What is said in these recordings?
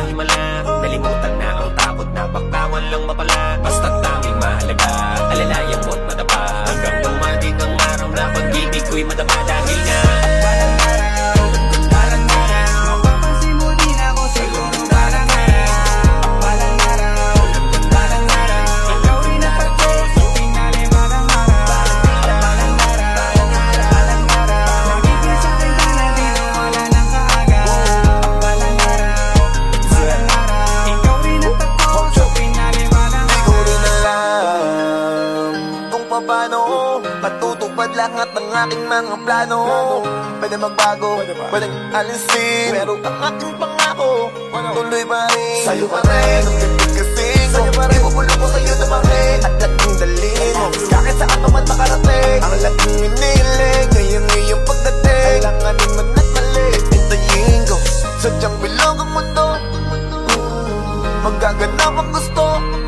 himala. Nalimutan na ang takot na baktawan lang mapala. Basta't tanging mahalaga, alalayan mo't madapa. Hanggang dumating ang araw na pag-ibig ko'y madama. Dahil nga matutupad lahat ng aking mga plano. Pwede magbago, pwedeng alisin, pero ang aking pangako tuloy pa rin. Sa'yo pa rin, ang tigigasing sa'yo pa rin, bubulong ko sa'yo na bakit at laging dalhin kahit saan ka man makarating. Ang laging iniling, ngayong iyong pagdating, kailanganin man at mali, hintayin ko. Sadyang bilog ang mundo, magaganap ang gusto.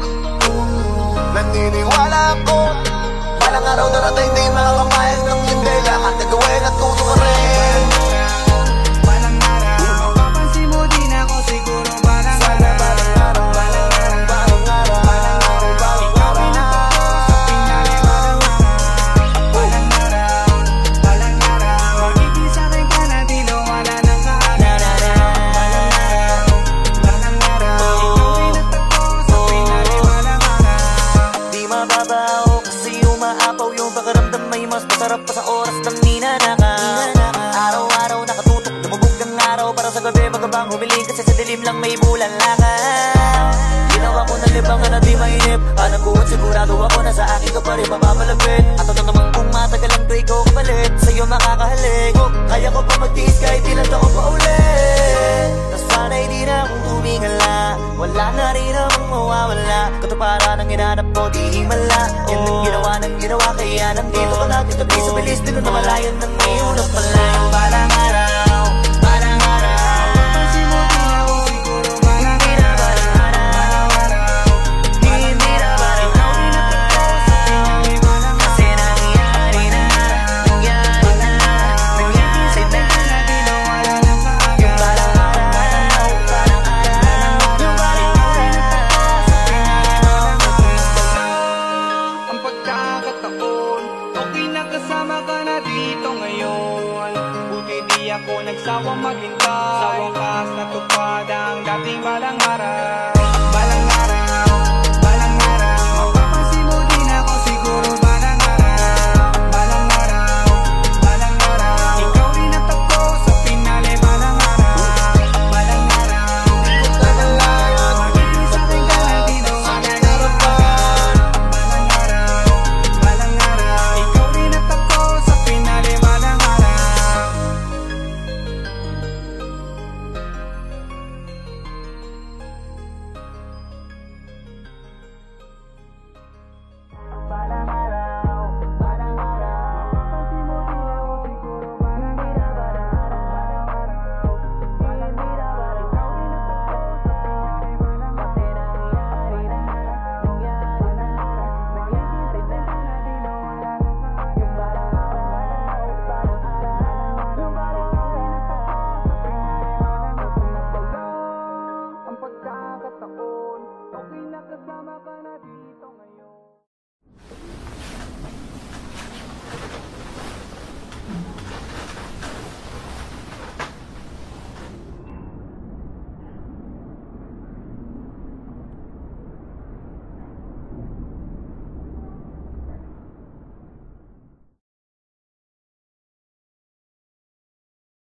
Naniniwala ako, balang araw darating di makakapayag ng hindi lahat na gawin at tuturin. Balang araw, mapapansin mo din ako siguro. Balang araw, balang araw, balang araw, balang araw, balang araw, balang araw, sa pinali balang araw. Balang araw, balang araw, magiging sa'kin ka na di wala nang kaagad. Balang araw, balang araw, ikaw pinatagpo sa pinali balang araw. Di mababaw umaapaw yung pakiramdam, may mas masarap pa sa oras ng ninanakaw. Araw-araw nakatutok, lumubog ng araw para sa gabi magabang humiling, kasi sa dilim lang may bulan langaw. Ginawa ko na libangan na di mainip, alam ko at sigurado ako na sa akin ka pa rin mapamalapit. At ano naman kung matagal lang to ikaw kapalit, sa'yo makakahalik. Kaya ko pa magtiis kahit ilan ako pa ulit. Tas sana'y di na akong tumingala, wala na rin akong mawawala. Katuparan ang hinanap ko, di himala. Yan ang ginawa ng ginawa, kaya nandito ka natin tabi sa bilis. Dito na malayan ng may ulap pala. Balang araw, balang araw, mapapansin mo din ako siguro. Balang araw, balang araw, hindi na balang araw, kasi nangyari na, nangyari na, nangyari sa tayo na di na wala nang kaagad. Yung balang araw, balang araw, yung balang ang pagkakataon, okay na kasama ka na dito ngayon. Buti di ako nagsawang maghintay, sa wakas natupad ang dating balang araw. Balang araw, balang araw, mapapansin mo din ako siguro. Balang araw, balang araw, balang araw, ikaw rin ang takbo sa pinali balang araw. Balang araw, balang araw, magiging sa'kin ka na di na wala nang kaagad. Balang araw, balang araw, ikaw rin ang takbo sa pinali balang araw. Balang araw, balang araw, mapapansin mo din ako siguro. Balang araw, balang araw, balang araw, ikaw rin ang takbo sa pinali balang araw. Kasi nangyari na, nangyari na, magiging sa'yo na di na wala nang kaagad. Balang araw, balang araw, yung balang araw, ang pagkakataon, okay na kasama ka na dito ngayon.